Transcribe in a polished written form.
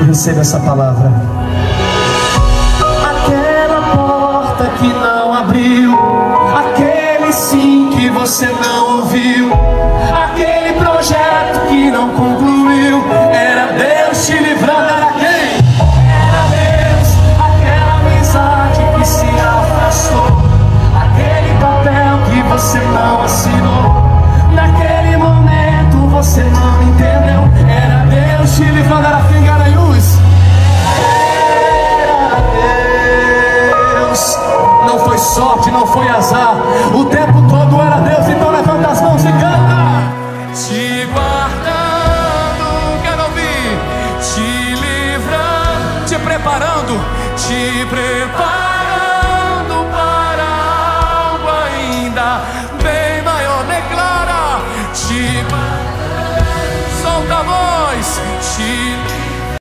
Receba essa palavra. Aquela porta que não abriu, aquele sim que você não ouviu, aquele projeto que não concluiu, era Deus te livrando. Era quem? Era Deus. Aquela amizade que se afastou, aquele papel que você não assinou, naquele momento você não entendeu, era Deus te livrando. Era quem, Garanhuns? Era Deus. Não foi sorte, não foi azar, o tempo todo era Deus. Então levanta as mãos e canta. Te guardando, quero ouvir, te livrando, te preparando para algo ainda bem maior. Declara, te guardando, solta a voz, te